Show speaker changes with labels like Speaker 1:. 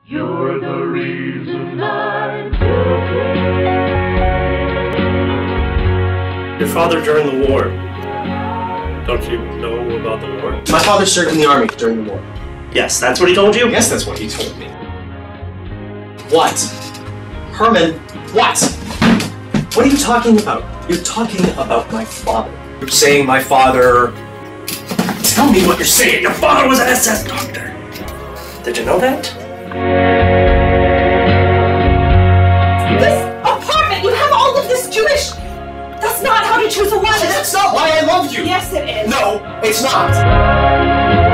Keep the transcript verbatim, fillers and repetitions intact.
Speaker 1: You're the reason I'm
Speaker 2: Your father during the war. Don't you know about the war?
Speaker 3: My father served in the army during the war.
Speaker 2: Yes, that's what he told you?
Speaker 3: Yes, that's what he told me. What? Hermann, what? What are you talking about? You're talking about my father. You're saying my father... Tell me what you're saying. Your father was an S S doctor.
Speaker 2: Did you know that?
Speaker 4: This apartment, you have all of this Jewish... That's not how to choose a wife.
Speaker 3: That's not why I love you.
Speaker 4: Yes, it is.
Speaker 3: No, it's not.